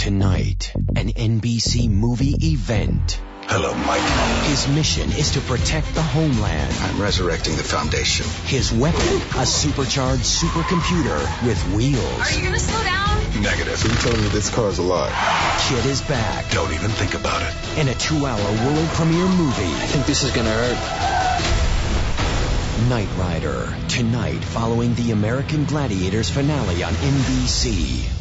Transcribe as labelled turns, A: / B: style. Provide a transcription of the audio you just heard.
A: Tonight, an NBC movie event.
B: Hello, Mike.
A: His mission is to protect the homeland.
B: I'm resurrecting the foundation.
A: His weapon, a supercharged supercomputer with wheels.
C: Are you gonna slow down?
B: Negative.
D: So you're telling me this car's a lie?
A: KITT is back.
B: Don't even think about it.
A: In a 2-hour world premiere movie.
E: I think this is gonna hurt.
A: Knight Rider. Tonight, following the American Gladiators finale on NBC.